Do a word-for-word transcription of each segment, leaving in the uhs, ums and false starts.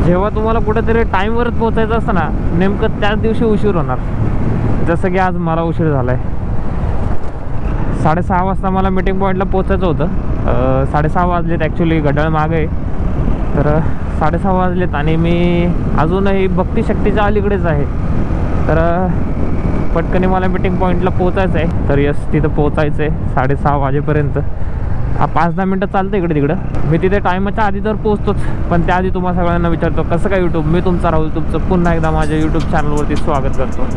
जेव्हा तुम्हाला कुठेतरी टाईमवरच पोहोचायचं असतं ना, नेमकं त्याच दिवशी उशीर होणार. जसं की आज मला उशीर झाला आहे. साडेसहा वाजता मला मीटिंग पॉईंटला पोचायचं होतं. साडेसहा वाजलेत ॲक्च्युली, घड्याळ मागे आहे. तर साडेसहा वाजलेत आणि मी अजूनही भक्तिशक्तीच्या अलीकडेच आहे. तर पटकनी मला मीटिंग पॉईंटला पोचायचं आहे. तर यस, तिथं पोचायचं आहे साडेसहा वाजेपर्यंत. हा पाच दहा मिनटं चालतं इकडे तिकडं. मी तिथे टायमाच्या आधी तर पोचतोच, पण त्याआधी तुम्हाला सगळ्यांना विचारतो कसं काय यूट्यूब. मी तुमचा राहुल तुमचं पुन्हा एकदा माझ्या यूट्यूब चॅनलवरती स्वागत करतो.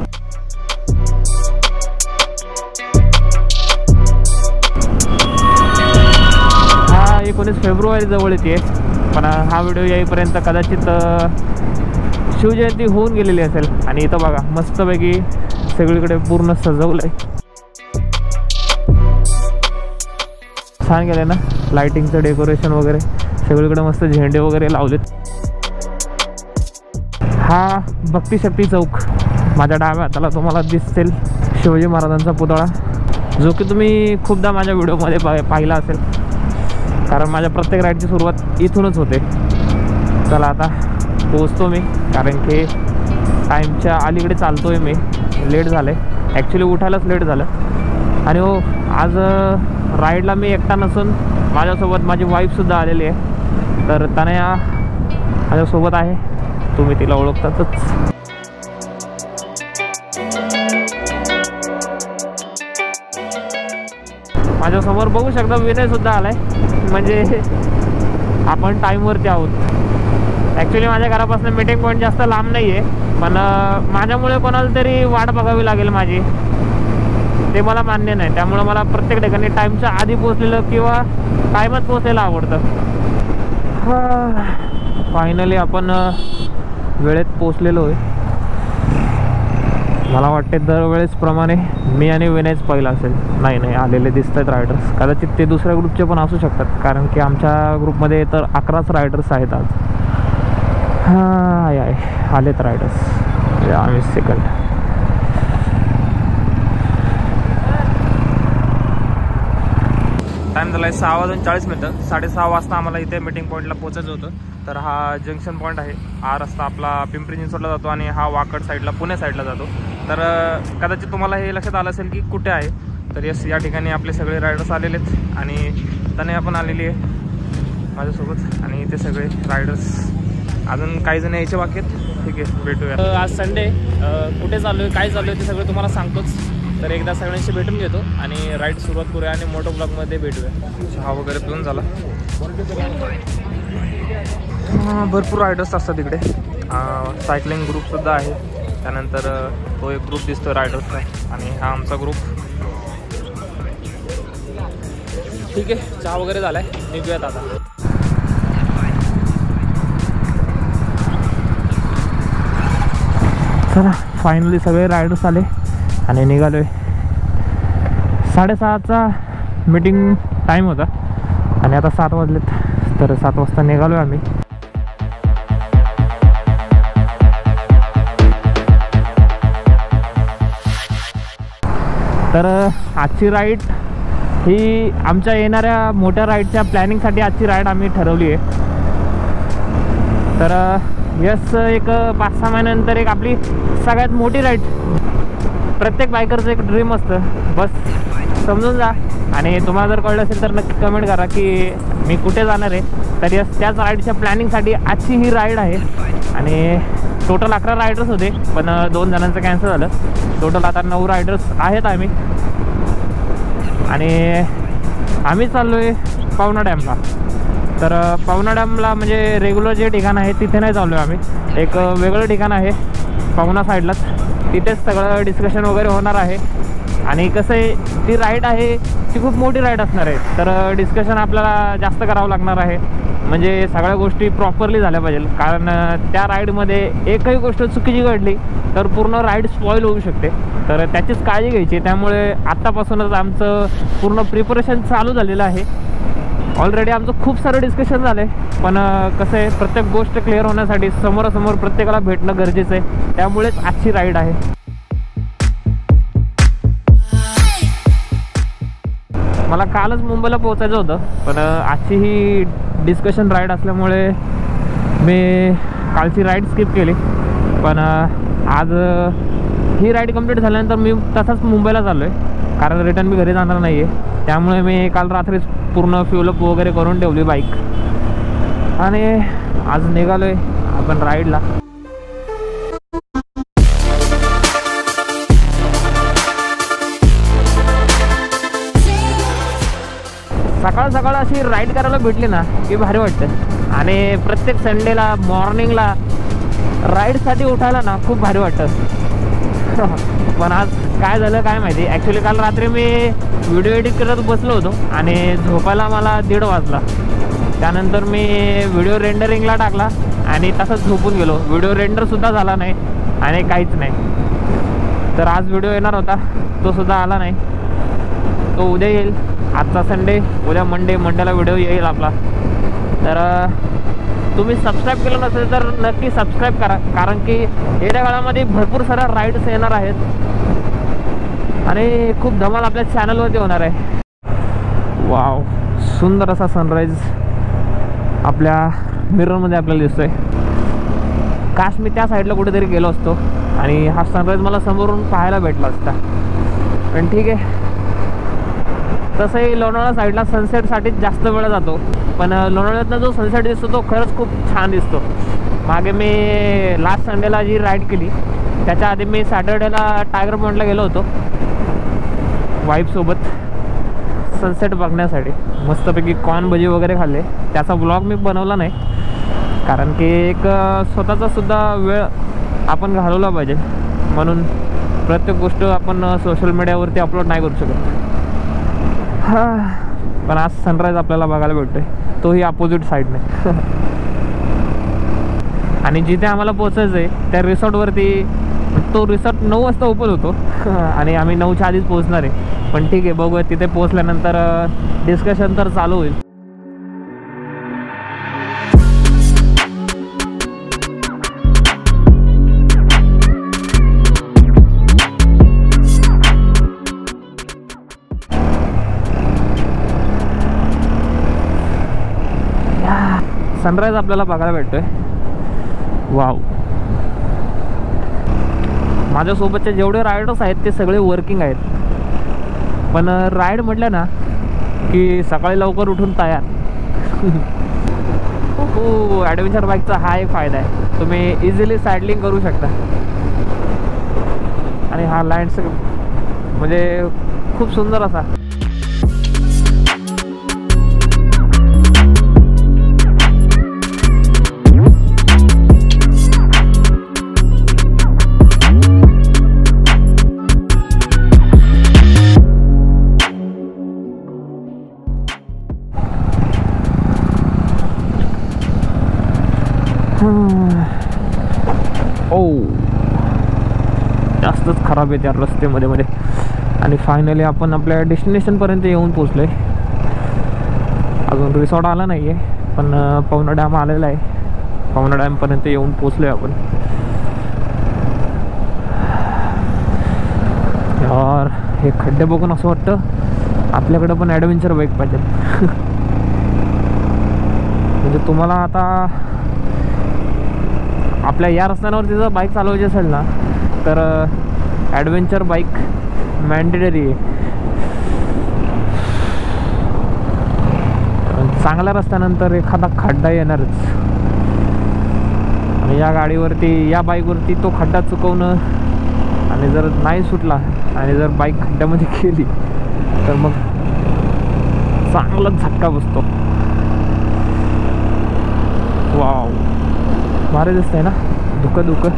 हा एकोणीस फेब्रुवारी जवळ येते, पण हा व्हिडिओ येईपर्यंत कदाचित शिवजयंती होऊन गेलेली असेल. आणि इथं बघा मस्तपैकी सगळीकडे पूर्ण सजवलं आहे. छान गेलं ना, लाइटिंगचं डेकोरेशन वगैरे सगळीकडे मस्त झेंडे वगैरे लावलेत. हा भक्तिशक्ती चौक. माझ्या डाव्या हाताला तुम्हाला दिसेल शिवाजी महाराजांचा पुतळा, जो की तुम्ही खूपदा माझ्या व्हिडिओमध्ये पाहिला असेल, कारण माझ्या प्रत्येक राईडची सुरुवात इथूनच होते. चला आता पोचतो मी, कारण की टाईमच्या अलीकडे चालतो आहे मी. लेट झालं आहे ॲक्च्युली, उठायलाच लेट झालं. आणि हो, आज राईडला मी एकटा नसून माझ्यासोबत माझी वाईफसुद्धा आलेली आहे. तर तनया माझ्यासोबत आहे, तुम्ही तिला ओळखतातच. माझ्यासमोर बघू शकता विनयसुद्धा आला आहे. म्हणजे आपण टाईमवरती आहोत. ॲक्च्युली माझ्या घरापासून मीटिंग पॉईंट जास्त लांब नाही आहे, पण माझ्यामुळे कोणाला तरी वाट बघावी लागेल माझी, ते मला मान्य नाही. त्यामुळे मला प्रत्येक ठिकाणी टाईमच्या आधी पोचलेलं किंवा टाईमात पोचलेलं आवडतं. फायनली आपण वेळेत पोचलेलो आहे. मला वाटते दरवेळेसप्रमाणे मी आणि विनयच पहिला असेल. नाही नाही आलेले दिसत आहेत रायडर्स. कदाचित ते दुसऱ्या ग्रुपचे पण असू शकतात, कारण की आमच्या ग्रुपमध्ये तर अकराच रायडर्स आहेत आज. हां आहे आलेत रायडर्स. आम्ही सेकंड. टाईम झाला आहे सहा वाजून चाळीस मिनटं. साडेसहा वाजता आम्हाला इथे मीटिंग पॉईंटला पोचायचं होतं. तर हा जंक्शन पॉईंट आहे. हा रस्ता आपला पिंपरी चिंचवडला जातो आणि हा वाकड साईडला पुणे साईडला जातो. तर कदाचित तुम्हाला हे लक्षात आलं असेल की कुठे आहे. तर यस, या ठिकाणी आपले सगळे रायडर्स आलेले आहेत आणि तनया पण आलेली आहे माझ्यासोबत. आणि ते सगळे रायडर्स, अजून काही जण यायचे बाकी आहेत. ठीक आहे, भेटूया. आज संडे, कुठे चालू आहे काय चालू आहे ते सगळं तुम्हाला सांगतोच. तर एकदा सगळ्यांशी भेटून घेतो आणि राईड सुरुवात करूया आणि मोटो ब्लॉगमध्ये भेटूया. चहा वगैरे पिऊन झाला. भरपूर रायडर्स असतात इकडे. सायकलिंग ग्रुपसुद्धा आहे. त्यानंतर तो एक ग्रुप दिसतो रायडर्सचा, आणि हा आमचा ग्रुप. ठीक आहे, चहा वगैरे झाला आहे, निघूयात आता. चला, फायनली सगळे रायडर्स आले आणि निघालो आहे. साडेसहाचा मीटिंग टाईम होता आणि आता सात वाजलेत. तर सात वाजता निघालो आहे आम्ही. तर आजची राईड ही आमच्या येणाऱ्या मोठ्या राईडच्या प्लॅनिंगसाठी आजची राईड आम्ही ठरवली आहे. तर यस, एक पाच सहा महिन्यानंतर एक आपली सगळ्यात मोठी राईड. प्रत्येक बायकरचं एक ड्रीम असतं, बस समजून जा. आणि तुम्हाला जर कळलं असेल तर नक्की कमेंट करा की मी कुठे जाणार आहे. तर यस, त्याच राईडच्या प्लॅनिंगसाठी आजची ही राईड आहे. आणि टोटल अकरा रायडर्स होते, पण दोन जणांचं कॅन्सल झालं. टोटल आता नऊ रायडर्स आहेत आम्ही. आणि आम्ही चाललो आहे पवना डॅमला. तर पवना डॅमला म्हणजे रेग्युलर जे ठिकाण आहे तिथे नाही चाललो आहे आम्ही. एक वेगळं ठिकाण आहे पवना साईडलाच, तिथेच सगळं डिस्कशन वगैरे होणार आहे. आणि कसं आहे, ती राईड आहे ती खूप मोठी राईड असणार आहे. तर डिस्कशन आपल्याला जास्त करावं लागणार आहे, म्हणजे सगळ्या गोष्टी प्रॉपरली झाल्या पाहिजे. कारण त्या राईडमध्ये एकही गोष्ट चुकीची घडली तर पूर्ण राईड स्पॉईल होऊ शकते. तर त्याचीच काळजी घ्यायची. त्यामुळे आत्तापासूनच आमचं पूर्ण प्रिपरेशन चालू झालेलं आहे. ऑलरेडी आमचं खूप सारं डिस्कशन झालं आहे, पण कसं आहे, प्रत्येक गोष्ट क्लिअर होण्यासाठी समोरासमोर प्रत्येकाला भेटणं गरजेचं आहे. त्यामुळेच आजची राईड आहे. मला कालच मुंबईला पोहोचायचं होतं, पण आजची ही डिस्कशन राईड असल्यामुळे मी कालची राईड स्किप केली, पण आज ही राईड कंप्लीट झाल्यानंतर मी तसाच मुंबईला चाललो आहे, कारण रिटर्न मी घरी जाणार नाही आहे. त्यामुळे मी काल रात्रीच पूर्ण फ्युलअप वगैरे करून ठेवली बाईक आणि आज निघालो आहे आपण राईडला. सकाळ सकाळ अशी राईड करायला भेटली ना की भारी वाटतं. आणि प्रत्येक संडेला मॉर्निंगला राईडसाठी उठायला ना खूप भारी वाटतं. पण आज काय झालं काय माहिती. ॲक्च्युली काल रात्री मी व्हिडिओ एडिट करत बसलो होतो आणि झोपायला मला दीड वाजला. त्यानंतर मी व्हिडिओ रेंडरिंगला टाकला आणि तसंच झोपून गेलो. व्हिडिओ रेंडरसुद्धा झाला नाही आणि काहीच नाही. तर आज व्हिडिओ येणार होता, तो सुद्धा आला नाही. तो उद्या येईल. आजचा संडे, उद्या मंडे, मंडेला व्हिडिओ येईल आपला. तर तुम्ही सबस्क्राईब केलं नसेल तर नक्की सबस्क्राईब करा, कारण की येत्या काळामध्ये भरपूर साऱ्या राईड्स येणार आहेत आणि खूप धमाल आपल्या चॅनलवरती होणार आहे. वाव, सुंदर असा सनराईज आपल्या मिररमध्ये आपल्याला दिसतोय. काश मी त्या साईडला कुठेतरी गेलो असतो आणि हा सनराईज मला समोरून पाहायला भेटला असता. पण ठीक आहे, तसंही लोणावळा साईडला सनसेटसाठीच जास्त वेळ जातो, पण लोणावळ्यातनं जो सनसेट दिसतो तो खरंच खूप छान दिसतो. मागे मी लास्ट संडेला जी राईड केली त्याच्या आधी मी सॅटर्डेला टायगर पॉईंटला गेलो होतो वाईफसोबत सनसेट बघण्यासाठी. मस्तपैकी कॉर्न भजी वगैरे खाल्ले. त्याचा ब्लॉग मी बनवला नाही, कारण की एक स्वतःचा सुद्धा वेळ आपण घालवला पाहिजे, म्हणून प्रत्येक गोष्ट आपण सोशल मीडियावरती अपलोड नाही करू शकत. हां, पण आज सनराईज आपल्याला बघायला भेटतोय, तोही अपोजिट साईडने. आणि जिथे आम्हाला पोचायचं आहे त्या रिसॉर्टवरती, तो रिसॉर्ट नऊ वाजता ओपन होतो आणि आम्ही नऊच्या आधीच पोहोचणार आहे. पण ठीक आहे, बघूया तिथे पोहोचल्यानंतर डिस्कशन तर चालू होईल. सनराईज आपल्याला बघायला भेटतोय. वाव, माझ्यासोबतचे जेवढे रायडर्स आहेत ते सगळे वर्किंग आहेत. पण राईड म्हटलं ना की सकाळी लवकर उठून तयार. हो, ॲडव्हेंचर बाईकचा हा एक फायदा आहे, तुम्ही इझिली सायडलिंग करू शकता. आणि हा लँडस्केप म्हणजे खूप सुंदर असा. ओ, जास्तच खराब आहे त्या रस्त्यामध्ये मध्ये. आणि फायनली आपण आपल्या डेस्टिनेशनपर्यंत येऊन पोचलो आहे. अजून रिसॉर्ट आला नाही आहे, पण पवना डॅम आलेला आहे. पवना डॅमपर्यंत येऊन पोचलो आहे आपण. यार, हे खड्डे बघून असं वाटतं आपल्याकडं पण ॲडव्हेंचर बाईक पाहिजे. म्हणजे तुम्हाला आता आपल्या या रस्त्यांवरती जर बाईक चालवायची असेल ना तर ॲडव्हेंचर बाईक मॅन्डेटरी आहे. चांगल्या रस्त्यानंतर एखादा खड्डा येणारच, आणि या गाडीवरती, या बाईकवरती तो खड्डा चुकवणं, आणि जर नाही सुटला आणि जर बाईक खड्ड्यामध्ये गेली तर मग चांगलाच झटका बसतो. वाव, भारी दिसतंय ना, धुकं धुकं.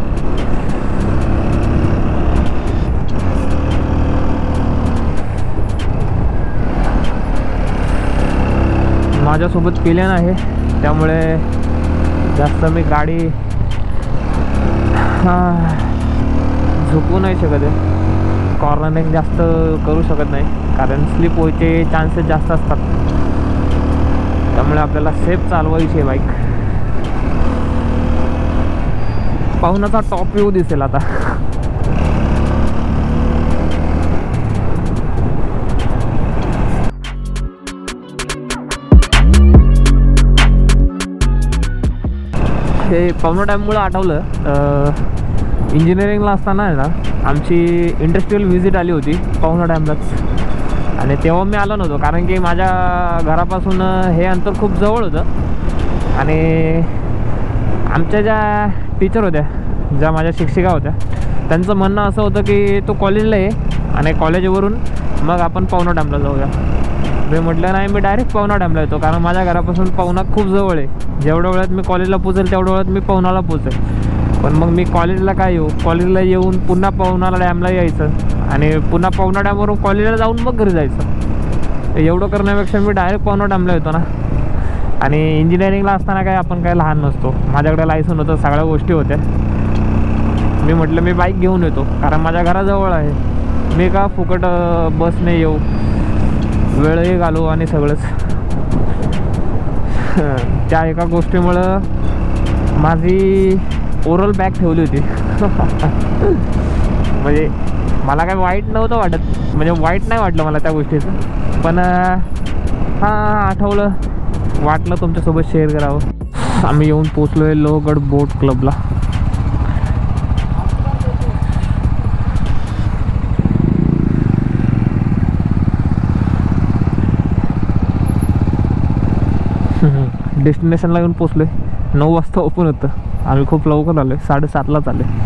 माझ्यासोबत पिल्यान आहे, त्यामुळे जास्त मी गाडी झोपू नाही शकत आहे. कॉर्नरिंग जास्त करू शकत नाही, कारण स्लिप व्हायचे चान्सेस जास्त असतात. त्यामुळे आपल्याला सेफ चालवायची आहे बाईक. पाहुणाचा टॉप व्ह्यू दिसेल आता. हे पवना डॅममुळं आठवलं, इंजिनिअरिंगला असताना आहे ना आमची इंडस्ट्रियल व्हिजिट आली होती पवना डॅमलाच, आणि तेव्हा मी आलो नव्हतो कारण की माझ्या घरापासून हे अंतर खूप जवळ होतं. आणि आमच्या ज्या टीचर होत्या, ज्या माझ्या शिक्षिका होत्या, त्यांचं म्हणणं असं होतं की तू कॉलेजला ये आणि कॉलेजवरून मग आपण पवना डॅमला जाऊया. मी म्हटलं नाही, मी डायरेक्ट पवना डॅमला येतो कारण माझ्या घरापासून पवना खूप जवळ आहे. जेवढ्या वेळात मी कॉलेजला पोचेल तेवढ्या वेळात मी पवनाला पोचेल. पण मग मी कॉलेजला काय येऊ, कॉलेजला येऊन पुन्हा पवनाला डॅमला यायचं आणि पुन्हा पवना डॅमवरून कॉलेजला जाऊन मग घरी जायचं. एवढं करण्यापेक्षा मी डायरेक्ट पवना डॅमला येतो ना. आणि इंजिनिअरिंगला असताना काय आपण काय लहान नसतो, माझ्याकडे लायसन होतं, सगळ्या गोष्टी होत्या. मी म्हटलं मी बाईक घेऊन येतो कारण माझ्या घराजवळ आहे, मी का फुकट बसने येऊ, वेळही घालू आणि सगळंच. त्या एका गोष्टीमुळं माझी ओरल बॅग ठेवली होती. म्हणजे मला काय वाईट नव्हतं वाटत, म्हणजे वाईट नाही वाटलं मला त्या गोष्टीचं, पण हां आठवलं, वाटलं तुमच्यासोबत शेअर करावं. आम्ही येऊन पोचलो आहे लोहगड बोट क्लबला. डेस्टिनेशनला येऊन पोचलो आहे. नऊ वाजता ओपन होतं, आम्ही खूप लवकर आलो आहे, साडेसातलाच आलो आहे.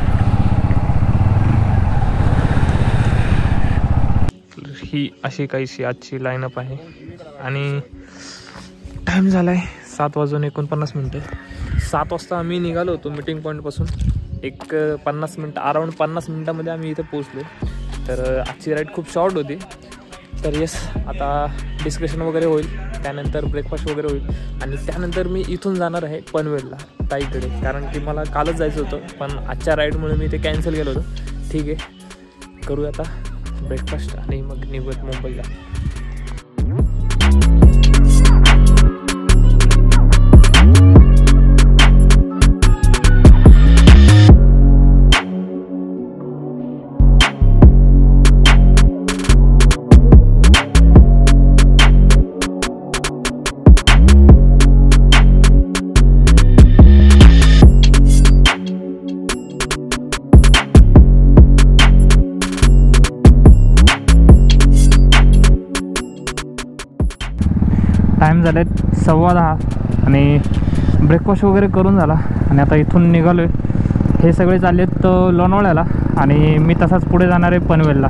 ही अशी काहीशी आजची लाईनअप आहे आणि टाईम झाला आहे सात वाजून एकोणपन्नास मिनटं. सात वाजता आम्ही निघालो होतो मीटिंग पॉईंटपासून. एक पन्नास मिनटं अराऊंड पन्नास मिनटामध्ये आम्ही इथे पोचलो. तर आजची राईड खूप शॉर्ट होती. तर येस, आता डिस्कशन वगैरे होईल, त्यानंतर ब्रेकफास्ट वगैरे होईल आणि त्यानंतर मी इथून जाणार आहे पनवेलला ताईकडे, कारण की मला कालच जायचं होतं पण आजच्या राईडमुळे मी ते कॅन्सल केलं होतं. ठीक आहे, करूया आता ब्रेकफास्ट आणि मग निघूयात मुंबईला. टाईम झाले सव्वा दहा आणि ब्रेकफास्ट वगैरे करून झाला आणि आता इथून निघालो आहे. हे सगळे चालले आहेत लोणावळ्याला आणि मी तसाच पुढे जाणार आहे पनवेलला.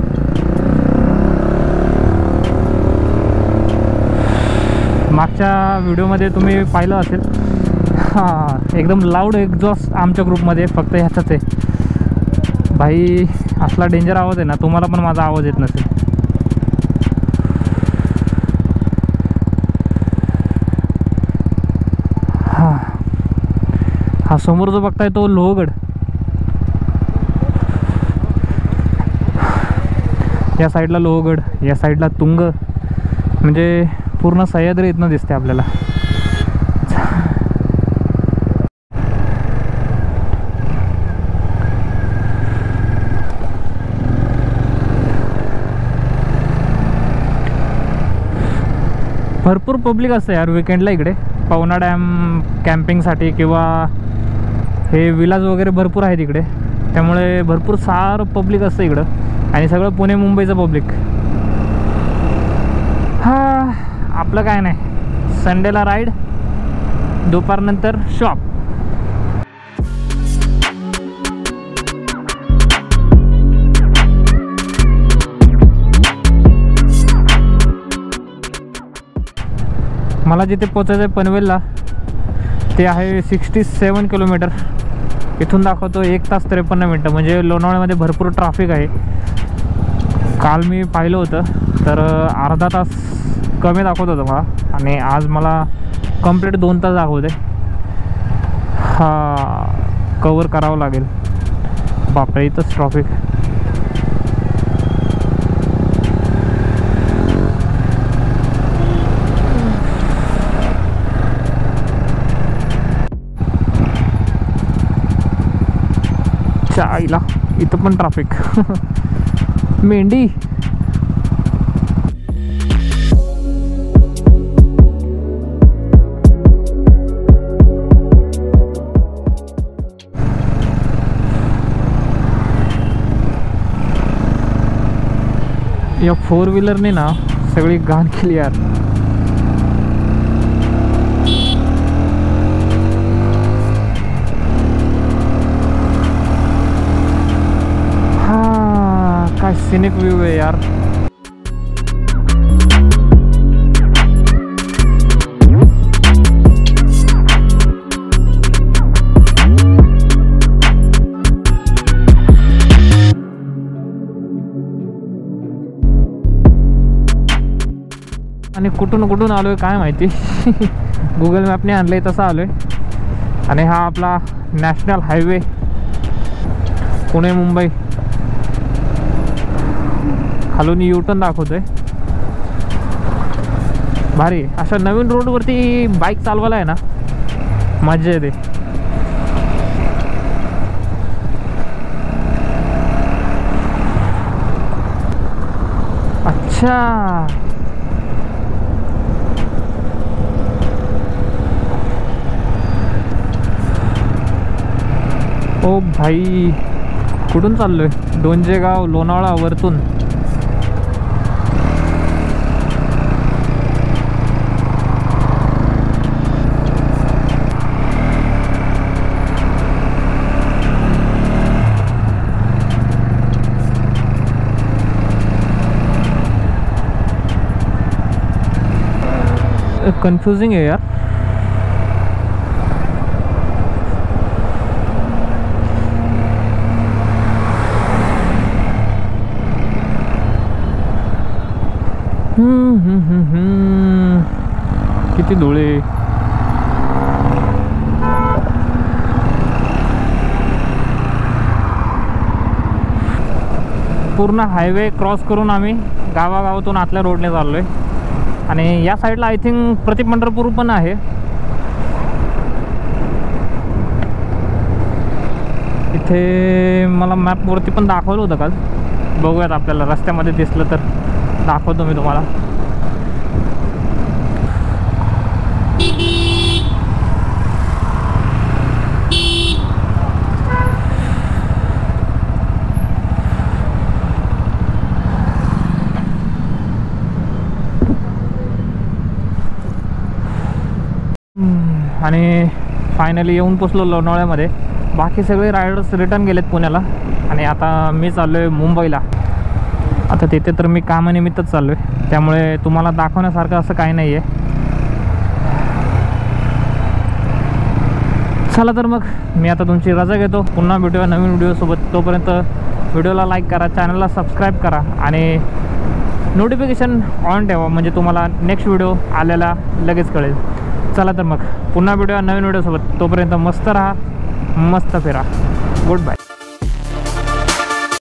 मागच्या व्हिडिओमध्ये तुम्ही पाहिलं असेल, हां एकदम लाऊड एक्झॉस्ट आमच्या ग्रुपमध्ये फक्त ह्याचाच आहे. भाई असला डेंजर आवाज आहे ना, तुम्हाला पण माझा आवाज येत नसेल. हा समोर जो बघताय तो लोहगड. या साईडला लोहगड, या साईडला तुंग, म्हणजे पूर्ण सह्याद्री इथनं दिसते आपल्याला. भरपूर पब्लिक असतं यार विकेंडला इकडे पवना डॅम कॅम्पिंगसाठी, किंवा हे विलाज वगैरे भरपूर आहेत इकडे, त्यामुळे भरपूर सारं पब्लिक असतं इकडं आणि सगळं पुणे मुंबईचं पब्लिक. हा आपलं काय नाही, संडेला राईड, दुपारनंतर शॉप. मला जिथे पोचायचं आहे पनवेलला ते आहे सिक्स्टी सेवन किलोमीटर. इथून दाखवतो एक तास त्रेपन्न मिनटं, म्हणजे लोणावळ्यामध्ये भरपूर ट्रॅफिक आहे. काल मी पाहिलं होतं तर अर्धा तास कमी दाखवत होतं मला आणि आज मला कंप्लीट दोन तास दाखवते. हा कवर करावं लागेल. बापरे, इथंच ट्रॅफिक. आईला इथं पण ट्रॅफिक. मेंढी. या फोर व्हीलरने ना सगळी घाण केली यार. हा काय सिनिक व्ह्यू आहे यार. आणि कुठून कुठून आलोय काय माहिती. गुगल मॅपने आणलंय तसं आलोय. आणि हा आपला नॅशनल हायवे पुणे मुंबई खालून युटर्न दाखवतोय. भारी. अशा नवीन रोडवरती बाईक चालवायला आहे ना मजा येते. अच्छा ओ भाई कुठून चाललोय. डोंजेगाव लोणावळा वरतून. कन्फ्युजिंग आहे यार. हम्म हम्म हम्म हम्म किती धुळे. पूर्ण हायवे क्रॉस करून आम्ही गावागावातून आतल्या रोडने चाललोय. आणि या साईडला आय थिंक प्रतिपंढरपूर पण आहे. इथे मला मॅपवरती पण दाखवलं होतं काल. बघूयात आपल्याला रस्त्यामध्ये दिसलं तर दाखवतो मी तुम्हाला. आणि फायनली येऊन पोचलो लोणावळ्यामध्ये. बाकी सगळे रायडर्स रिटर्न गेलेत पुण्याला. आणि आता मी चाललो आहे मुंबईला. आता तिथे तर मी कामानिमित्तच चाललो आहे. त्यामुळे तुम्हाला दाखवण्यासारखं असं काही नाही आहे. चला तर मग मी आता तुमची रजा घेतो. पुन्हा भेटूया नवीन व्हिडिओसोबत. तोपर्यंत व्हिडिओला लाईक करा, चॅनलला सबस्क्राईब करा आणि नोटिफिकेशन ऑन ठेवा म्हणजे तुम्हाला नेक्स्ट व्हिडिओ आलेला लगेच कळेल. चला तर मग पुन्हा भेटूया नवीन व्हिडिओसोबत. तोपर्यंत मस्त राहा, मस्त फिरा. Good bye.